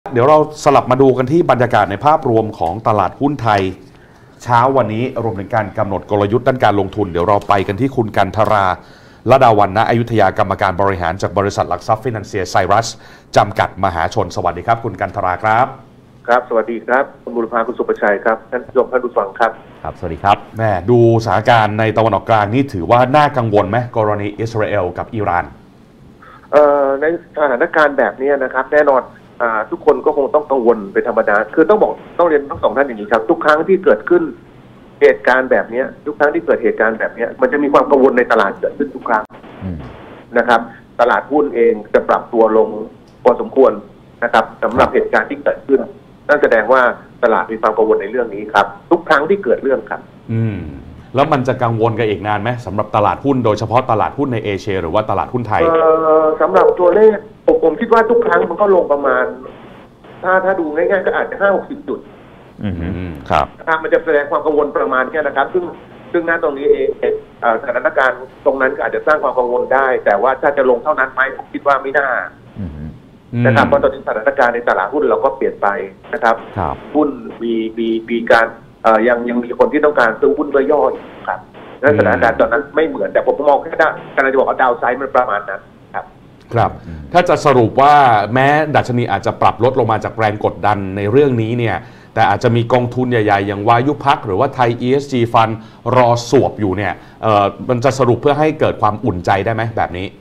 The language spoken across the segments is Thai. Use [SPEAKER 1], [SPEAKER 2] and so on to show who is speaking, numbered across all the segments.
[SPEAKER 1] เดี๋ยวเราสลับมาดูกันที่บรรยากาศในภาพรวมของตลาดหุ้นไทยเช้าวันนี้รวมถึงการกำหนดกลยุทธ์ด้านการลงทุนเดี๋ยวเราไปกันที่คุณกันธราลดาวันณอยุธยากรรมการบริหารจากบริษัทหลักทรัพย์ฟินันเซียไซรัสจำกัดมหาชนสวัสดีครับคุณกันธราครับ
[SPEAKER 2] ครับสวัสดีครับคุณบุรพาคุณสุประชัยครับท่านผู้ชมท่านผู้ฟังครับ
[SPEAKER 1] ครับสวัสดีครับแม่ดูสถานการณ์ในตะวันออกกลางนี่ถือว่าน่ากังวลไหมกรณีอิสราเอลกับอิหร่าน
[SPEAKER 2] ในสถานการณ์แบบนี้นะครับแน่นอนทุกคนก็คงต้องกังวลเป็นธรรมดาคือต้องเรียนทั้งสองท่านอย่างนี้ครับทุกครั้งที่เกิดขึ้นเหตุการณ์แบบนี้ทุกครั้งที่เกิดเหตุการณ์แบบนี้มันจะมีความกังวลในตลาดเกิดขึ้นทุกครั้งนะครับตลาดหุ้นเองจะปรับตัวลงพอสมควรนะครับสำหรับเหตุการณ์ที่เกิดขึ้นนั่นแสดงว่าตลาดมีความกังวลในเรื่องนี้ครับทุกครั้งที่เกิดเรื่องครับ
[SPEAKER 1] แล้วมันจะกังวลกันอีกนานไหมสำหรับตลาดหุ้นโดยเฉพาะตลาดหุ้นในเอเชียหรือว่าตลาดหุ้นไทย
[SPEAKER 2] สำหรับตัวเลขผมคิดว่าทุกครั้งมันก็ลงประมาณถ้าดูง่ายๆก็อาจจะ50-60 จุด
[SPEAKER 1] ครับ
[SPEAKER 2] มันจะแสดงความกังวลประมาณแค่นะครับซึ่งณตรงนี้เองสถานการณ์ตรงนั้นก็อาจจะสร้างความกังวลได้แต่ว่าถ้าจะลงเท่านั้นไหมผมคิดว่าไม่น่านะครับเพราะตอนนี้สถานการณ์ในตลาดหุ้นเราก็เปลี่ยนไปนะครับหุ้นมีการยังมีคนที่ต้องการซื้อหุ้นย่อยๆครับนั้นสถานการณ์ตอนนั้นไม่เหมือนแต่ผมมองแค่กำลังจะบอกว่าดาวไซด์มันประมาณนั้น
[SPEAKER 1] ครับถ้าจะสรุปว่าแม้ดัชนีอาจจะปรับลดลงมาจากแรงกดดันในเรื่องนี้เนี่ยแต่อาจจะมีกองทุนใหญ่ๆอย่างวายุพักหรือว่าไทย ESG Fund รอสวบอยู่เนี่ยมันจะสรุปเพื่อให้เกิดความอุ่นใจได้ไหมแบบนี้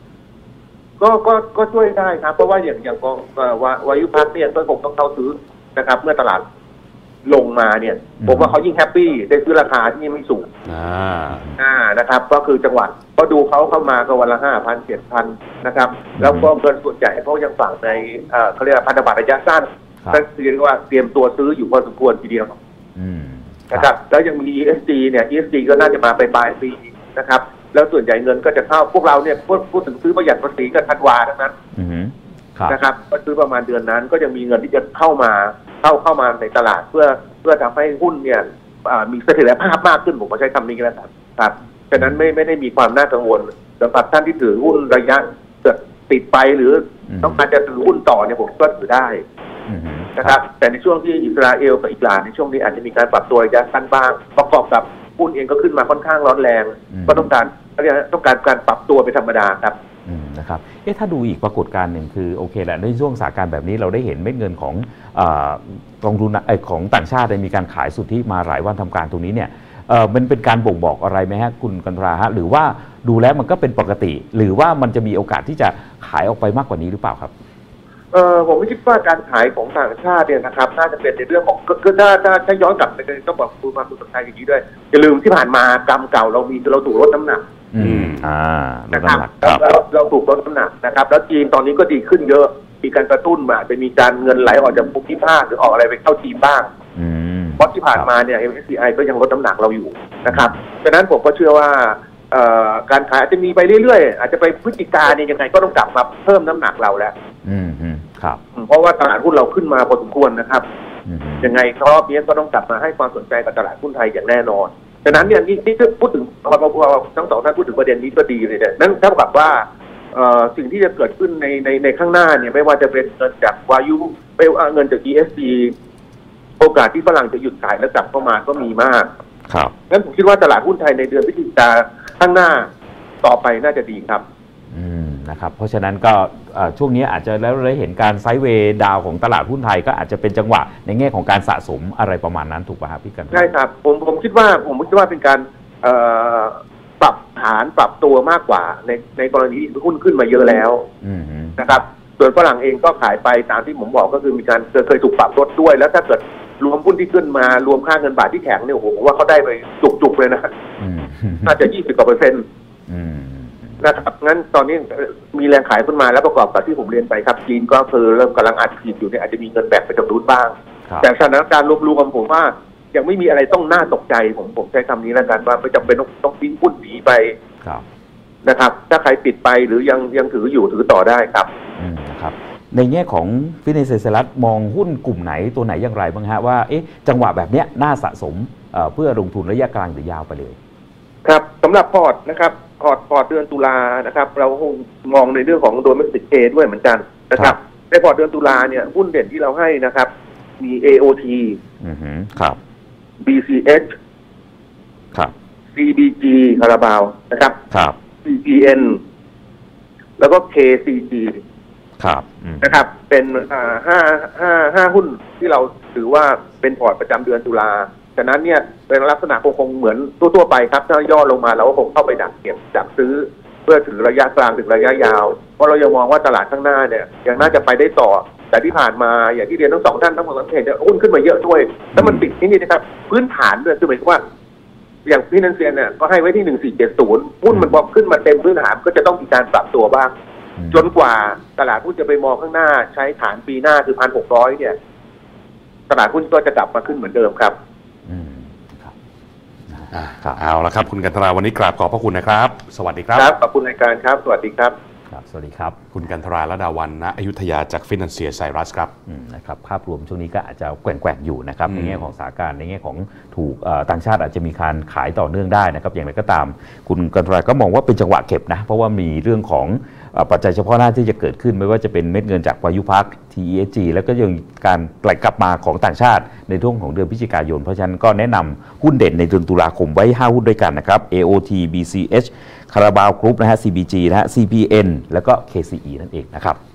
[SPEAKER 2] ก็ช่วยได้ครับเพราะว่าอย่างกองวายุพักเนี่ยก็คงต้องเข้าซื้อนะครับเมื่อตลาดลงมาเนี่ยผมว่าเขายิ่งแฮปปี้ได้ซื้อราคาที่ไม่สูงนะครับก็คือจังหวัดก็ดูเขาเข้ามาก็วันละ5,000 7,000นะครับแล้วก็เงินส่วนใหญ่เขายังฝากในเขาเรียกพันธบัตรระยะสั้นก็คือเรียกว่าเตรียมตัวซื้ออยู่พอสมควรทีเดียวนะครับแล้วยังมี ESG เนี่ย ESG ก็น่าจะมาปลายปีนะครับแล้วส่วนใหญ่เงินก็จะเข้าพวกเราเนี่ยพูดถึงซื้อประหยัดภาษีกันธันวาทั้งนั้นนะครับก็ซื้อประมาณเดือนนั้นก็ยังมีเงินที่จะเข้ามาในตลาดเพื่อทำให้หุ้นเนี่ยมีเสถียรภาพมากขึ้นผมก็ใช้คำนี้ก็แล้วกันครับฉะนั้นไม่ได้มีความน่ากังวลสำหรับท่านที่ถือหุ้นระยะเกิดติดไปหรือต้องการจะถือหุ้นต่อเนี่ยผมก็ถือได้นะครับแต่ในช่วงที่อิสราเอลกับอิหร่านในช่วงนี้อาจจะมีการปรับตัวระยะสั้นบ้างประกอบกับหุ้นเองก็ขึ้นมาค่อนข้างร้อนแรงก็ต้องการการปรับตัวเป็นธรรมดาครับ
[SPEAKER 3] นะครับถ้าดูอีกปรากฏการณ์หนึ่งคือโอเคแหละในช่วงสถานการณ์แบบนี้เราได้เห็นเม็ดเงินของกองทุนของต่างชาติมีการขายสุทธิมาหลายวันทำการตรงนี้เนี่ยมันเป็นการบ่งบอกอะไรไหมฮะคุณกันตราฮะหรือว่าดูแล้วมันก็เป็นปกติหรือว่ามันจะมีโอกาสที่จะขายออกไปมากกว่านี้หรือเปล่าครับ
[SPEAKER 2] ผมไม่คิดว่าการขายของต่างชาติเนี่ยนะครับน่าจะเป็นในเรื่องของคือถ้าย้อนกลับไปต้องบอกคุณมาคุณสมชายอย่างนี้ด้วยอย่าลืมที่ผ่านมากรรมเก่าเราถูกลดน้ำหนักนะครับเราถูกลดน้ำหนักนะครับแล้วจีนตอนนี้ก็ดีขึ้นเยอะมีการกระตุ้นมาจะมีการเงินไหลออกจากภูมิภาคหรือออกอะไรไปเข้าจีนบ้างเพราะที่ผ่านมาเนี่ย MSCI ก็ยังลดน้ำหนักเราอยู่นะครับดังนั้นผมก็เชื่อว่าการขายอาจจะมีไปเรื่อยๆอาจจะไปพฤศจิกาเนี่ยยังไงก็ต้องกลับมาเพิ่มน้ำหนักเราแล้ว
[SPEAKER 3] ครับ
[SPEAKER 2] เพราะว่าตลาดหุ้นเราขึ้นมาพอสมควรนะครับยังไงรอบนี้ก็ต้องกลับมาให้ความสนใจกับตลาดหุ้นไทยอย่างแน่นอนดังนั้นเนี่ยนี่พูดถึงเราทั้งสองท่านพูดถึงประเด็นนี้ก็ดีเลยเนี่ยนั่นเท่ากับว่าสิ่งที่จะเกิดขึ้นในข้างหน้าเนี่ยไม่ว่าจะเป็นเงินจากวายุไม่ว่าเงินจาก ESG โอกาสที่ฝรั่งจะหยุดขายแล้วกลับเข้ามาก็มีมาก
[SPEAKER 3] ครับ
[SPEAKER 2] งั้นผมคิดว่าตลาดหุ้นไทยในเดือนพฤศจิกาข้างหน้าต่อไปน่าจะดีครับ
[SPEAKER 3] นะครับเพราะฉะนั้นก็ช่วงนี้อาจจะแล้วได้เห็นการไซด์เวย์ดาวของตลาดหุ้นไทยก็อาจจะเป็นจังหวะในแง่ของการสะสมอะไรประมาณนั้นถูกป่ะครับพี่กัน
[SPEAKER 2] ใช่ครับผมคิดว่าเป็นการปรับฐานปรับตัวมากกว่าในกรณีที่หุ้นขึ้นมาเยอะแล้วนะครับส่วนฝรั่งเองก็ขายไปตามที่ผมบอกก็คือมีการเคยถูกปรับลดด้วยแล้วถ้าเกิดรวมหุ้นที่ขึ้นมารวมค่าเงินบาทที่แข็งเนี่ยโอ้โหผมว่าเขาได้ไปจุกเลยนะน่าจะ20%นะครับงั้นตอนนี้มีแรงขายขึ้นมาแล้วประกอบกับที่ผมเรียนไปครับจีนก็คือเริ่มกำลังอัดฉีดอยู่เนี่ยอาจจะมีเงินแบ่งไปจากรูทบ้างแต่สถานการณ์รวมๆผมว่ายังไม่มีอะไรต้องน่าตกใจผมใช้คำนี้แล้วกันว่าไม่จำเป็นต้องทิ้งหุ้นหนีไปนะครับถ้าใครปิดไปหรือยังถืออยู่ถือต่อได้ครับ
[SPEAKER 3] นะครับในแง่ของฟินิเซสลัสมองหุ้นกลุ่มไหนตัวไหนอย่างไรบ้างฮะว่าจังหวะแบบนี้น่าสะสมเพื่อลงทุนระยะกลางหรือยาวไปเลย
[SPEAKER 2] ครับสำหรับพอร์ตนะครับพอร์ตเดือนตุลานะครับเราคงมองในเรื่องของโดเมสติกเอด้วยเหมือนกันนะครับในพอร์ตเดือนตุลาเนี่ยหุ้นเด่นที่เราให้นะครับมี AOT
[SPEAKER 3] ครับ
[SPEAKER 2] BCH
[SPEAKER 3] ครับ
[SPEAKER 2] CBG คาราบาวนะครับ
[SPEAKER 3] ครับ
[SPEAKER 2] CPN แล้วก็ KCG
[SPEAKER 3] ครับ
[SPEAKER 2] นะครับเป็นห้าหุ้นที่เราถือว่าเป็นพอร์ตประจำเดือนตุลาฉะนั้นเนี่ยเป็นลักษณะคงเหมือนทั่วไปครับถ้าย่อลงมาเราก็คงเข้าไปดักเก็บดักซื้อเพื่อถือระยะกลางถึงระยะยาวเพราะเรายังมองว่าตลาดข้างหน้าเนี่ยยังน่าจะไปได้ต่อแต่ที่ผ่านมาอย่างที่เรียนทั้งสองท่านทั้งหมดเห็นเนี่ยหุ้นขึ้นมาเยอะด้วยแล้วมันติดนี่นะครับพื้นฐานด้วยคือหมายความว่าอย่างพี่นันเซียนเนี่ยก็ให้ไว้ที่1470หุ้นมันพอขึ้นมาเต็มพื้นฐานก็จะต้องมีการปรับตัวบ้างจนกว่าตลาดหุ้นจะไปมองข้างหน้าใช้ฐานปีหน้าคือ1,600เนี่ยตลาดหุ้นก็จะกลับมาขึ้นเหมือนเดิมครับ
[SPEAKER 1] เอาละครับคุณกันทราวันนี้กราบขอบพระคุณนะครับสวัสดีครับ
[SPEAKER 2] ขอบคุณรายการครับสวัสดีครับ
[SPEAKER 3] สวัสดีครับ
[SPEAKER 1] คุณกันทราละดาวันณอยุธยาจากฟินันเซียไซรัสครับ
[SPEAKER 3] นะครับภาพรวมช่วงนี้ก็อาจจะแกว่งอยู่นะครับในแง่ของสถานการณ์ในแง่ของถูกต่างชาติอาจจะมีการขายต่อเนื่องได้นะครับอย่างไรก็ตามคุณกันทราก็มองว่าเป็นจังหวะเก็บนะเพราะว่ามีเรื่องของปัจจัยเฉพาะหน้าที่จะเกิดขึ้นไม่ว่าจะเป็นเม็ดเงินจากวายุพัก TESG แล้วก็ยังการไหลกลับมาของต่างชาติในช่วงของเดือนพฤศจิกายนเพราะฉะนั้นก็แนะนำหุ้นเด่นในเดือนตุลาคมไว้5หุ้นด้วยกันนะครับ AOT BCH คาราบาวกรุ๊ปนะฮะ CBG นะฮะ CPN แล้วก็ KCE นั่นเองนะครับ